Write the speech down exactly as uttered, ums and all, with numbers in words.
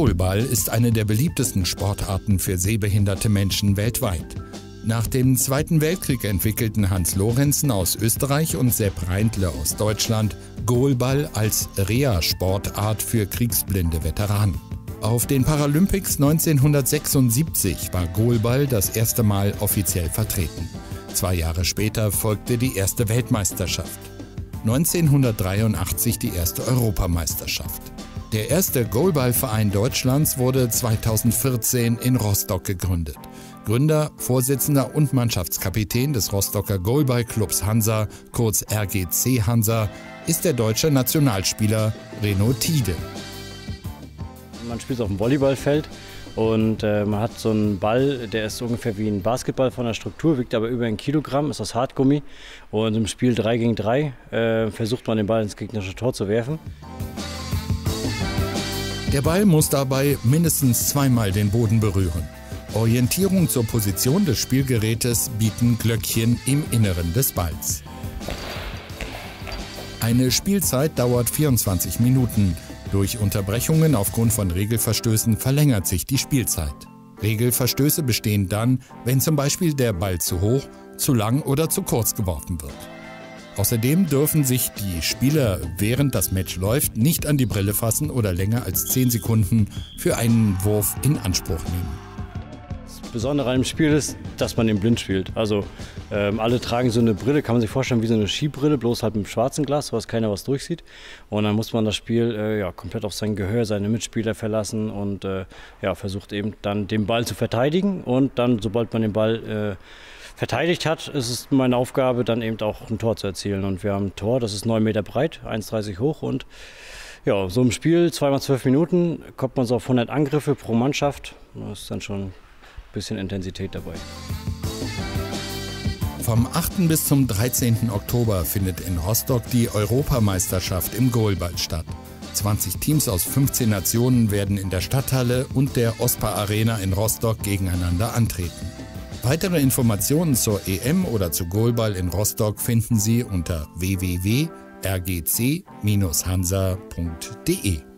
Goalball ist eine der beliebtesten Sportarten für sehbehinderte Menschen weltweit. Nach dem Zweiten Weltkrieg entwickelten Hans Lorenzen aus Österreich und Sepp Reindle aus Deutschland Goalball als Reha-Sportart für kriegsblinde Veteranen. Auf den Paralympics neunzehnhundertsechsundsiebzig war Goalball das erste Mal offiziell vertreten. Zwei Jahre später folgte die erste Weltmeisterschaft. neunzehnhundertdreiundachtzig die erste Europameisterschaft. Der erste Goalball-Verein Deutschlands wurde zweitausendvierzehn in Rostock gegründet. Gründer, Vorsitzender und Mannschaftskapitän des Rostocker Goalball-Clubs Hansa, kurz R G C Hansa, ist der deutsche Nationalspieler Reno Tiede. Man spielt auf dem Volleyballfeld und äh, man hat so einen Ball, der ist ungefähr wie ein Basketball von der Struktur, wiegt aber über ein Kilogramm, ist aus Hartgummi. Und im Spiel drei gegen drei äh, versucht man den Ball ins gegnerische Tor zu werfen. Der Ball muss dabei mindestens zweimal den Boden berühren. Orientierung zur Position des Spielgerätes bieten Glöckchen im Inneren des Balls. Eine Spielzeit dauert vierundzwanzig Minuten. Durch Unterbrechungen aufgrund von Regelverstößen verlängert sich die Spielzeit. Regelverstöße bestehen dann, wenn zum Beispiel der Ball zu hoch, zu lang oder zu kurz geworfen wird. Außerdem dürfen sich die Spieler, während das Match läuft, nicht an die Brille fassen oder länger als zehn Sekunden für einen Wurf in Anspruch nehmen. Das Besondere an dem Spiel ist, dass man den blind spielt. Also ähm, alle tragen so eine Brille, kann man sich vorstellen wie so eine Skibrille, bloß halt mit einem schwarzen Glas, sodass keiner was durchsieht. Und dann muss man das Spiel äh, ja, komplett auf sein Gehör, seine Mitspieler verlassen und äh, ja, versucht eben dann den Ball zu verteidigen. Und dann, sobald man den Ball äh, verteidigt hat, ist es meine Aufgabe, dann eben auch ein Tor zu erzielen. Und wir haben ein Tor, das ist neun Meter breit, eins Komma dreißig hoch. Und ja, so im Spiel, zweimal zwölf Minuten, kommt man so auf hundert Angriffe pro Mannschaft. Da ist dann schon ein bisschen Intensität dabei. Vom achten bis zum dreizehnten Oktober findet in Rostock die Europameisterschaft im Goalball statt. zwanzig Teams aus fünfzehn Nationen werden in der Stadthalle und der Ospa Arena in Rostock gegeneinander antreten. Weitere Informationen zur E M oder zu Goalball in Rostock finden Sie unter w w w punkt r g c Bindestrich hansa punkt d e.